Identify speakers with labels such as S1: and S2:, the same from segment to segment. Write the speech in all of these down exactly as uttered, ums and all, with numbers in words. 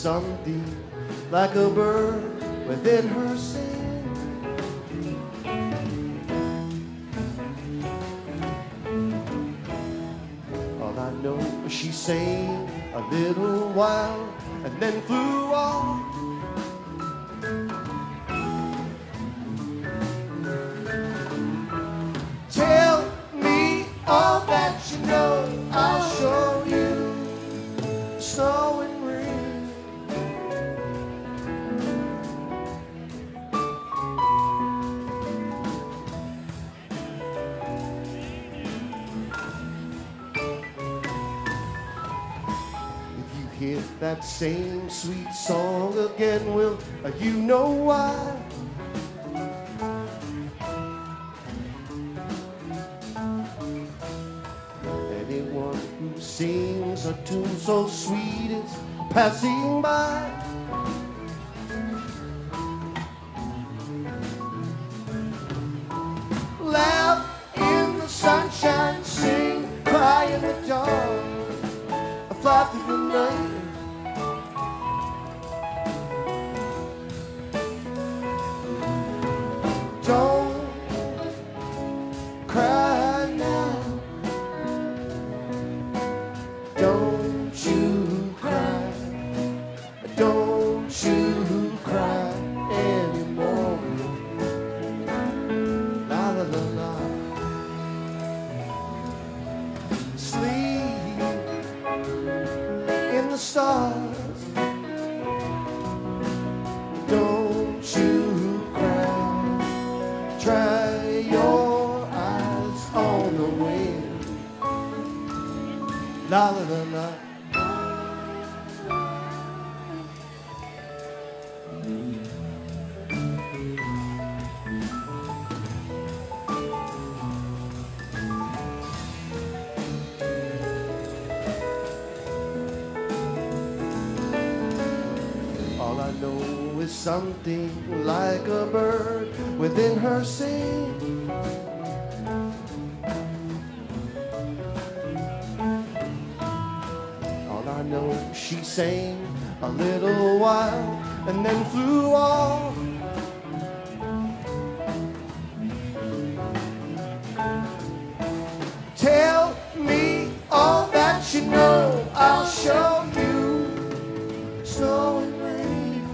S1: something like a bird within her sing. All I know is she sang a little while and then flew off. Tell me all that you know, I'll show you snow and rain. If you hear that same sweet song again, will you know why? Anyone who sings a tune so sweet is passing by. Laugh in the sunshine, sing, cry in the dark, fly through the night. Don't cry now. Don't you cry. Don't you cry anymore. La la la la. Sleep in the stars. Don't you cry. Try your eyes on the wind. La la la la. All I know is something like a bird within her sing. All I know, she sang a little while and then flew off. Tell me all that you know, I'll show you snow and rain.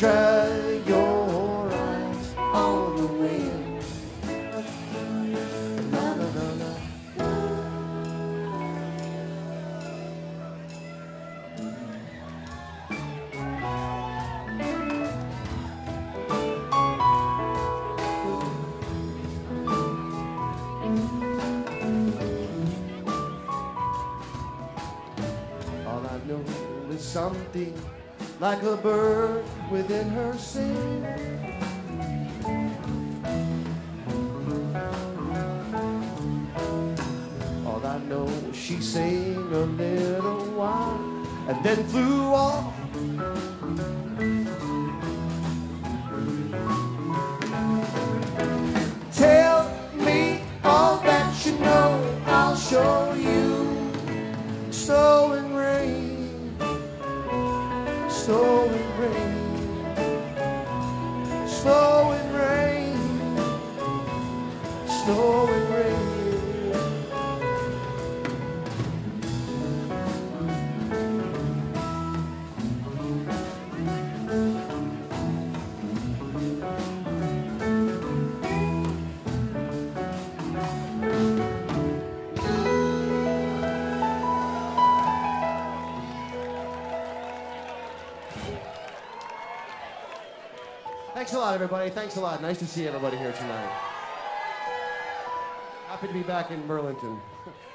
S1: dry your eyes on the wind. Na, na, na, na. All I know is something like a bird within her sing. All I know is she sang a little while and then flew off. Tell me all that you know, I'll show you. Snow and rain, snow and rain, snow and rain, snow and rain. Thanks a lot, everybody. Thanks a lot. Nice to see everybody here tonight. Happy to be back in Burlington.